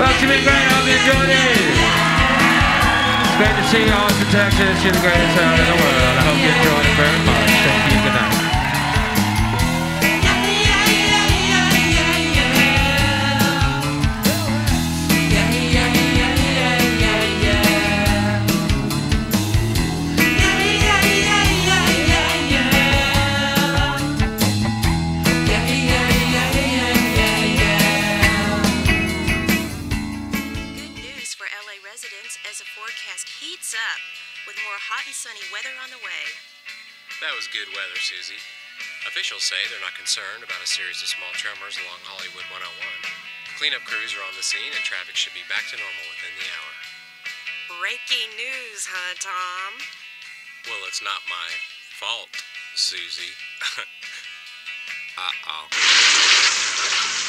Well, it's been great. I hope you enjoyed it. It's great to see you, Austin, Texas. You're the greatest town in the world. I hope you enjoyed it very much. Thank you. Good night. As the forecast heats up with more hot and sunny weather on the way. That was good weather, Susie. Officials say they're not concerned about a series of small tremors along Hollywood 101. Cleanup crews are on the scene and traffic should be back to normal within the hour. Breaking news, huh, Tom? Well, it's not my fault, Susie. Uh-oh.